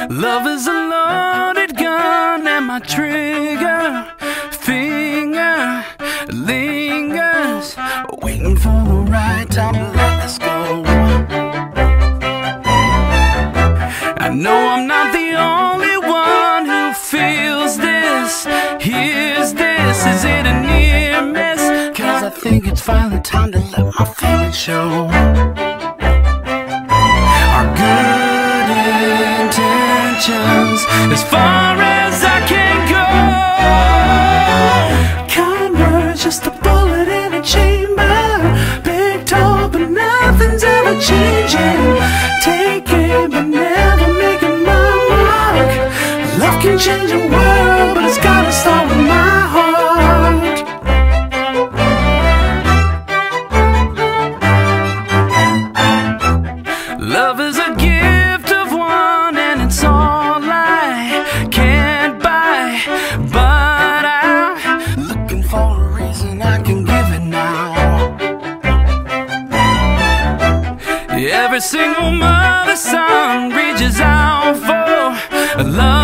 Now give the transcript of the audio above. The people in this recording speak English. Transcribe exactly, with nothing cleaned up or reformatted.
Love is a loaded gun, and my trigger finger lingers, waiting for the right time to let us go. I know I'm not the only one who feels this, hears this. Is it a near miss? Cause I think it's finally time to let my feelings show. Our good intentions, as far as I can go. Kind words, just a bullet in a chamber. Big talk, but nothing's ever changing. Taking, but never making my mark. Love can change the world, but it's gotta start with my heart. Love is a gift of one, and it's all I can't buy. But I'm looking for a reason I can give it now. Every single mother's son reaches out for love.